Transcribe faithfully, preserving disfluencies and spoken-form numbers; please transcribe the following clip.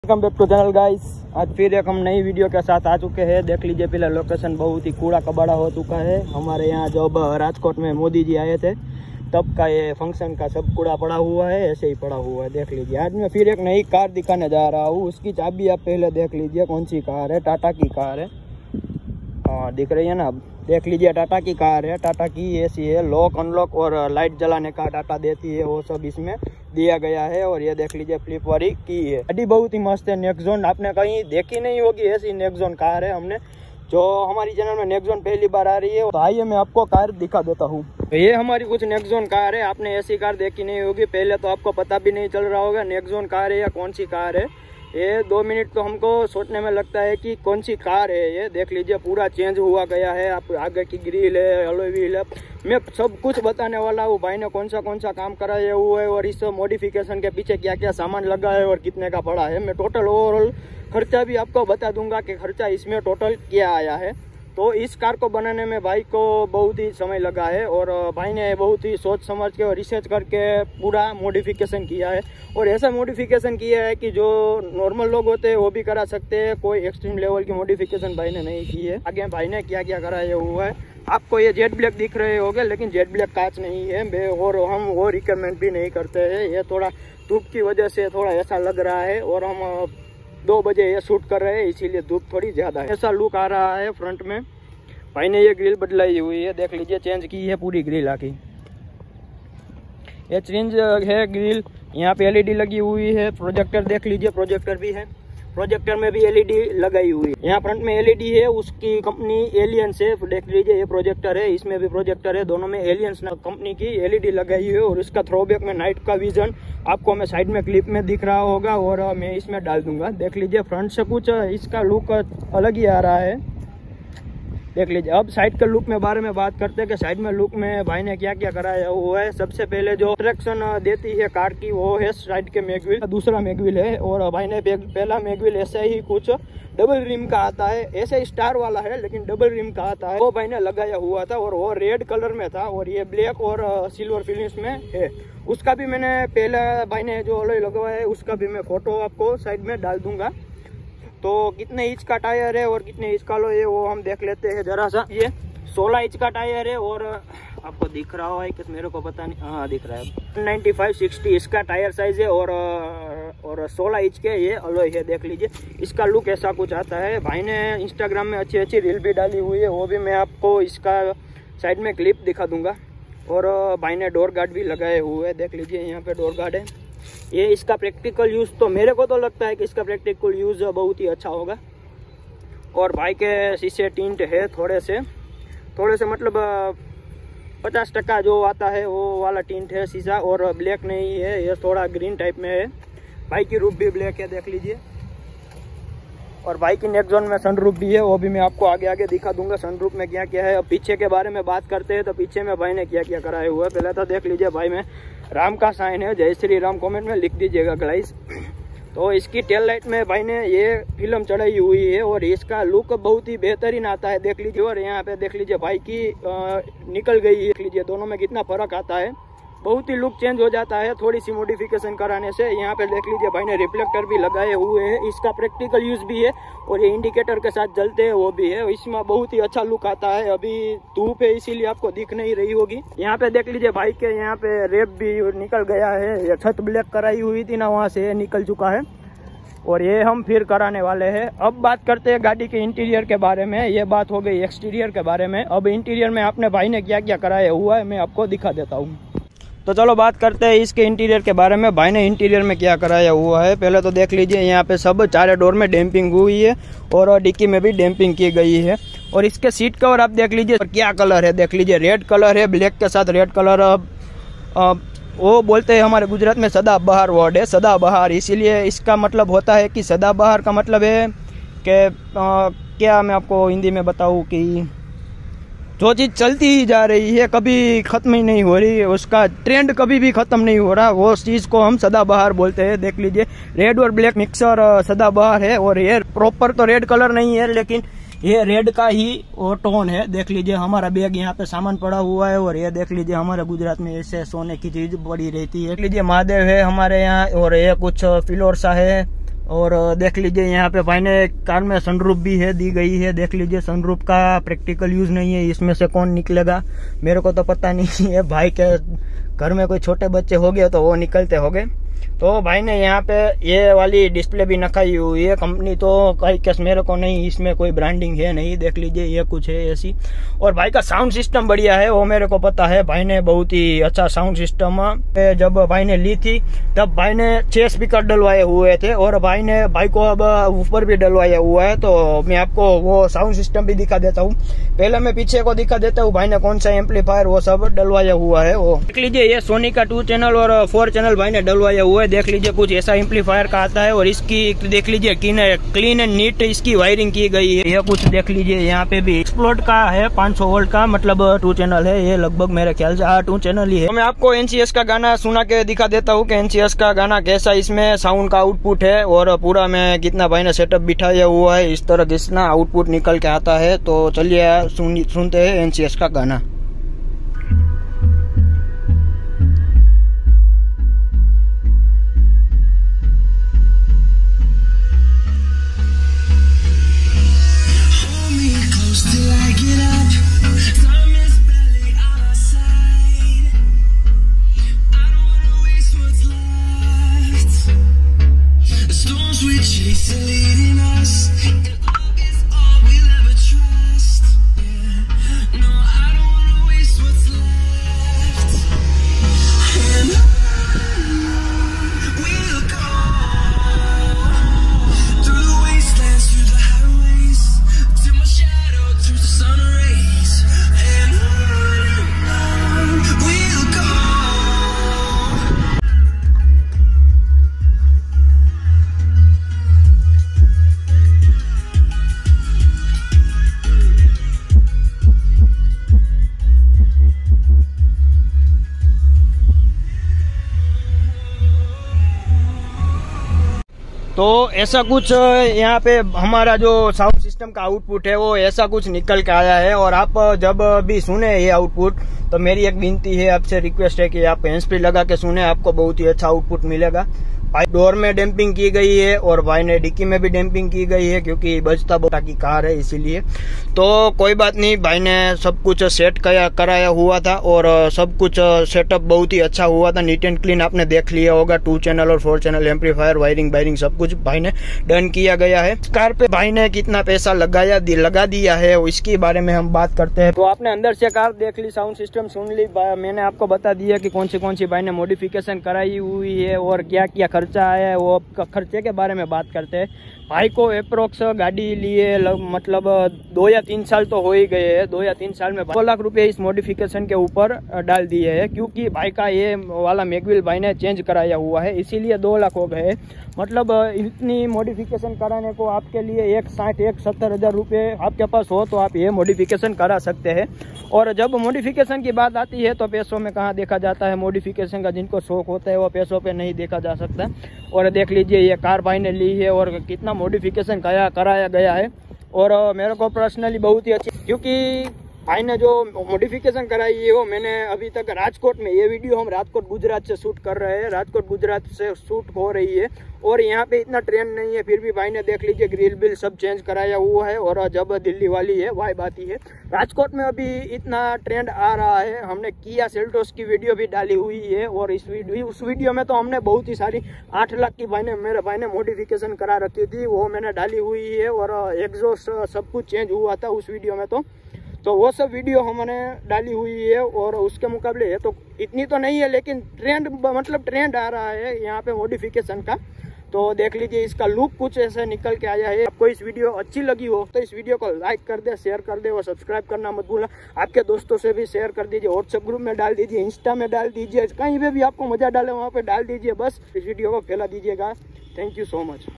Welcome back to channel guys. आज फिर एक हम नई वीडियो के साथ आ चुके हैं। देख लीजिए, पहले लोकेशन बहुत ही कूड़ा कबाड़ा हो चुका है। हमारे यहाँ जब राजकोट में मोदी जी आए थे तब का ये फंक्शन का सब कूड़ा पड़ा हुआ है, ऐसे ही पड़ा हुआ है। देख लीजिए, आज मैं फिर एक नई कार दिखाने जा रहा हूँ। उसकी चाबी आप पहले देख लीजिए, कौन सी कार है। टाटा की कार है, हाँ दिख रही है ना। अब देख लीजिए, टाटा की कार है। टाटा की ऐसी है, लॉक अनलॉक और लाइट जलाने का टाटा देती है, वो सब इसमें दिया गया है। और ये देख लीजिए, फ्लिप वाली की है। गाड़ी बहुत ही मस्त है। नेक्सॉन आपने कहीं देखी नहीं होगी, ऐसी नेक्सॉन कार है। हमने जो हमारी चैनल में नेक्सॉन पहली बार आ रही है, तो आइए मैं आपको कार दिखा देता हूँ। तो ये हमारी कुछ नेक्सॉन कार है। आपने ऐसी कार देखी नहीं होगी पहले, तो आपको पता भी नहीं चल रहा होगा नेक्सॉन कार है या कौन सी कार है। ये दो मिनट तो हमको सोचने में लगता है कि कौन सी कार है। ये देख लीजिए, पूरा चेंज हुआ गया है। आप आगे की ग्रिल है, अलॉय व्हील है, मैं सब कुछ बताने वाला हूँ। भाई ने कौन सा कौन सा काम कराया हुआ है और इस मॉडिफिकेशन के पीछे क्या क्या सामान लगा है और कितने का पड़ा है। मैं टोटल ओवरऑल खर्चा भी आपको बता दूंगा कि खर्चा इसमें टोटल क्या आया है। तो इस कार को बनाने में भाई को बहुत ही समय लगा है और भाई ने बहुत ही सोच समझ के और रिसर्च करके पूरा मॉडिफिकेशन किया है। और ऐसा मॉडिफिकेशन किया है कि जो नॉर्मल लोग होते हैं वो भी करा सकते हैं। कोई एक्सट्रीम लेवल की मॉडिफिकेशन भाई ने नहीं की है। आगे भाई ने क्या क्या कराया हुआ है, आपको ये जेट ब्लैक दिख रहे होंगे, लेकिन जेट ब्लैक कांच नहीं है और हम वो रिकमेंड भी नहीं करते हैं। ये थोड़ा धूप की वजह से थोड़ा ऐसा लग रहा है और हम दो बजे ये शूट कर रहे हैं, इसीलिए धूप थोड़ी ज्यादा है। ऐसा लुक आ रहा है फ्रंट में। भाई ने ये ग्रिल बदलाई हुई है, देख लीजिए, चेंज की है पूरी ग्रिल आकी। ये चेंज है ग्रिल। यहाँ पे एलईडी लगी हुई है। प्रोजेक्टर देख लीजिए, प्रोजेक्टर भी है। प्रोजेक्टर में भी एलईडी लगाई हुई है। यहाँ फ्रंट में एलईडी है, उसकी कंपनी एलियंस है। देख लीजिए, ये प्रोजेक्टर है, इसमें भी प्रोजेक्टर है। दोनों में एलियंस कंपनी की एलईडी लगाई हुई है। और इसका थ्रोबैक में नाइट का विजन आपको मैं साइड में क्लिप में दिख रहा होगा और मैं इसमें डाल दूंगा। देख लीजिए, फ्रंट से कुछ इसका लुक अलग ही आ रहा है। देख लीजिए, अब साइड के लुक में बारे में बात करते हैं कि साइड में लुक में भाई ने क्या क्या कराया हुआ है। सबसे पहले जो अट्रैक्शन देती है कार की वो है साइड के मैगव्हील, दूसरा मैगव्हील है। और भाई ने पहला मैगव्हील ऐसे ही कुछ डबल रिम का आता है, ऐसे ही स्टार वाला है लेकिन डबल रिम का आता है, वो भाई ने लगाया हुआ था और वो रेड कलर में था। और ये ब्लैक और सिल्वर फिनिश में है। उसका भी मैंने पहला भाई ने जो अलॉय लगवाया है उसका भी मैं फोटो आपको साइड में डाल दूंगा। तो कितने इंच का टायर है और कितने इंच का लो है वो हम देख लेते हैं जरा सा। ये सोलह इंच का टायर है और आपको दिख रहा है कि मेरे को पता नहीं, हाँ दिख रहा है। नाइन्टी फाइव सिक्सटी इसका टायर साइज है और और सोलह इंच के ये अलॉय है। देख लीजिए, इसका लुक ऐसा कुछ आता है। भाई ने इंस्टाग्राम में अच्छी अच्छी रील भी डाली हुई है, वो भी मैं आपको इसका साइड में क्लिप दिखा दूंगा। और भाई ने डोर गार्ड भी लगाए हुए हैं। देख लीजिए, यहाँ पे डोर गार्ड है। ये इसका प्रैक्टिकल यूज तो मेरे को तो लगता है कि इसका प्रैक्टिकल यूज बहुत ही अच्छा होगा। और भाई के शीशे टिंट है थोड़े से थोड़े से मतलब पचास टक्का जो आता है वो वाला टिंट है शीशा, और ब्लैक नहीं है, ये थोड़ा ग्रीन टाइप में है। भाई की रूफ भी ब्लैक है, देख लीजिए। और भाई की नेक्सॉन में सनरूफ भी है, वो भी मैं आपको आगे आगे दिखा दूंगा सनरूफ में क्या क्या है। अब पीछे के बारे में बात करते हैं तो पीछे में भाई ने क्या क्या कराया हुआ है। पहले तो देख लीजिए, भाई में राम का साइन है, जय श्री राम कमेंट में लिख दीजिएगा गाइस। तो इसकी टेल लाइट में भाई ने ये फिल्म चढ़ाई हुई है और इसका लुक बहुत ही बेहतरीन आता है। देख लीजिए, और यहाँ पे देख लीजिए भाई की आ, निकल गई है। देख लीजिए, दोनों में कितना फर्क आता है, बहुत ही लुक चेंज हो जाता है थोड़ी सी मॉडिफिकेशन कराने से। यहाँ पे देख लीजिए, भाई ने रिफ्लेक्टर भी लगाए हुए हैं, इसका प्रैक्टिकल यूज भी है। और ये इंडिकेटर के साथ जलते हैं वो भी है। इसमें बहुत ही अच्छा लुक आता है। अभी धूप है इसीलिए आपको दिख नहीं रही होगी। यहाँ पे देख लीजिए, भाई के यहाँ पे रेप भी निकल गया है। ये छत ब्लैक कराई हुई थी ना, वहाँ से निकल चुका है और ये हम फिर कराने वाले हैं। अब बात करते हैं गाड़ी के इंटीरियर के बारे में। ये बात हो गई एक्सटीरियर के बारे में। अब इंटीरियर में आपने भाई ने क्या क्या कराया हुआ है मैं आपको दिखा देता हूँ। तो चलो बात करते हैं इसके इंटीरियर के बारे में। भाई ने इंटीरियर में क्या कराया हुआ है पहले तो देख लीजिए, यहाँ पे सब चारे डोर में डैम्पिंग हुई है और डिक्की में भी डैम्पिंग की गई है। और इसके सीट कवर आप देख लीजिए, क्या कलर है, देख लीजिए रेड कलर है, ब्लैक के साथ रेड कलर। अब वो बोलते हैं हमारे गुजरात में सदाबहार वर्ड है, सदाबहार, इसीलिए इसका मतलब होता है कि सदाबहार का मतलब है कि क्या मैं आपको हिंदी में बताऊँ कि जो चीज़ चलती ही जा रही है, कभी ख़त्म ही नहीं हो रही, उसका ट्रेंड कभी भी ख़त्म नहीं हो रहा, वो चीज़ को हम सदाबहार बोलते हैं। देख लीजिए, रेड और ब्लैक मिक्सर सदाबहार है। और ये प्रॉपर तो रेड कलर नहीं है लेकिन ये रेड का ही वो टोन है। देख लीजिए, हमारा बैग यहाँ पे सामान पड़ा हुआ है और ये देख लीजिए, हमारे गुजरात में ऐसे सोने की चीज पड़ी रहती है। देख लीजिए, महादेव है हमारे यहाँ और ये कुछ फ्लोर सा है और देख लीजिए यहाँ पे भाई ने कार में सनरूफ भी है दी गई है। देख लीजिए सनरूफ का प्रैक्टिकल यूज नहीं है, इसमें से कौन निकलेगा मेरे को तो पता नहीं है। भाई के घर में कोई छोटे बच्चे हो गए तो वो निकलते हो गए। तो भाई ने यहाँ पे ये वाली डिस्प्ले भी नखाई हुई है। कंपनी तो कहीं केस मेरे को नहीं, इसमें कोई ब्रांडिंग है नहीं। देख लीजिए ये कुछ है ऐसी। और भाई का साउंड सिस्टम बढ़िया है, वो मेरे को पता है। भाई ने बहुत ही अच्छा साउंड सिस्टम, जब भाई ने ली थी तब भाई ने छह स्पीकर डलवाए हुए थे और भाई ने भाई को अब ऊपर भी डलवाया हुआ है। तो मैं आपको वो साउंड सिस्टम भी दिखा देता हूँ। पहले मैं पीछे को दिखा देता हूँ भाई ने कौन सा एम्पलीफायर वो सब डलवाया हुआ है। वो देख लीजिए ये सोनी का टू चैनल और फोर चैनल भाई ने डलवाया हुआ है। देख लीजिए कुछ ऐसा एम्पलीफायर का आता है और इसकी देख लीजिए क्लीन एंड नीट इसकी वायरिंग की गई है। ये कुछ देख लीजिए यहाँ पे भी एक्सप्लोड का है पाँच सौ वोल्ट का, मतलब टू चैनल है ये। लगभग मेरे ख्याल से हाँ टू चैनल ही है। तो मैं आपको एनसीएस का गाना सुना के दिखा देता हूँ कि एनसीएस का गाना कैसा इसमें साउंड का आउटपुट है और पूरा में कितना भाई ने सेटअप बिठाया हुआ है। इस तरह कितना आउटपुट निकल के आता है। तो चलिए सुन, सुनते हैं एनसीएस का गाना। तो ऐसा कुछ यहाँ पे हमारा जो साउंड सिस्टम का आउटपुट है वो ऐसा कुछ निकल के आया है। और आप जब भी सुने ये आउटपुट तो मेरी एक विनती है आपसे, रिक्वेस्ट है कि आप हैंड्स फ्री लगा के सुने, आपको बहुत ही अच्छा आउटपुट मिलेगा। भाई डोर में डैम्पिंग की गई है और भाई ने डिक्की में भी डैम्पिंग की गई है क्योंकि बजता बोटा की कार है इसीलिए। तो कोई बात नहीं, भाई ने सब कुछ सेट कराया हुआ था और सब कुछ सेटअप बहुत ही अच्छा हुआ था, नीट एंड क्लीन। आपने देख लिया होगा टू चैनल और four channel amplifier, wiring wiring सब कुछ भाई ने डन किया गया है। कार पे भाई ने कितना पैसा लगाया दी, लगा दिया है इसके बारे में हम बात करते हैं। तो आपने अंदर से कार देख ली, साउंड सिस्टम सुन ली, मैंने आपको बता दिया कि कौन सी कौन सी भाई ने मॉडिफिकेशन कराई हुई है और क्या क्या खर्चा आया है। वो खर्चे के बारे में बात करते हैं। भाई को अप्रोक्स गाड़ी लिए मतलब दो या तीन साल तो हो ही गए हैं। दो या तीन साल में दो लाख रुपए इस मॉडिफिकेशन के ऊपर डाल दिए हैं क्योंकि भाई का ये वाला मैगविल भाई ने चेंज कराया हुआ है, इसीलिए दो लाख हो गए। मतलब इतनी मॉडिफिकेशन कराने को आपके लिए एक साठ एक सत्तर हजार रुपये आपके पास हो तो आप ये मॉडिफिकेशन करा सकते हैं। और जब मॉडिफिकेशन की बात आती है तो पैसों में कहाँ देखा जाता है मॉडिफिकेशन का। जिनको शौक होता है वो पैसों पे नहीं देखा जा सकता। और देख लीजिए ये कार भाई ने ली है और कितना मॉडिफिकेशन कराया कराया गया है। और मेरे को पर्सनली बहुत ही अच्छी, क्योंकि भाई ने जो मॉडिफिकेशन कराई है वो मैंने अभी तक राजकोट में, ये वीडियो हम राजकोट गुजरात से शूट कर रहे हैं, राजकोट गुजरात से शूट हो रही है और यहाँ पे इतना ट्रेंड नहीं है, फिर भी भाई ने देख लीजिए ग्रिल बिल सब चेंज कराया हुआ है। और जब दिल्ली वाली है वाई बात ही है, राजकोट में अभी इतना ट्रेंड आ रहा है। हमने किया सेल्टोस की वीडियो भी डाली हुई है और इस वीडियो उस वीडियो में तो हमने बहुत ही सारी आठ लाख की भाई ने मेरे भाई ने मॉडिफिकेशन करा रखी थी, वो मैंने डाली हुई है। और एग्जॉस्ट सब कुछ चेंज हुआ था उस वीडियो में, तो तो वो सब वीडियो हमने डाली हुई है। और उसके मुकाबले है तो इतनी तो नहीं है, लेकिन ट्रेंड मतलब ट्रेंड आ रहा है यहाँ पे मॉडिफिकेशन का। तो देख लीजिए इसका लुक कुछ ऐसे निकल के आया है। आपको इस वीडियो अच्छी लगी हो तो इस वीडियो को लाइक कर दे, शेयर कर दे और सब्सक्राइब करना मत भूलना। आपके दोस्तों से भी शेयर कर दीजिए, व्हाट्सएप ग्रुप में डाल दीजिए, इंस्टा में डाल दीजिए, कहीं पे भी आपको मजा डाले वहाँ पे डाल दीजिए। बस इस वीडियो को फैला दीजिएगा। Thank you so much.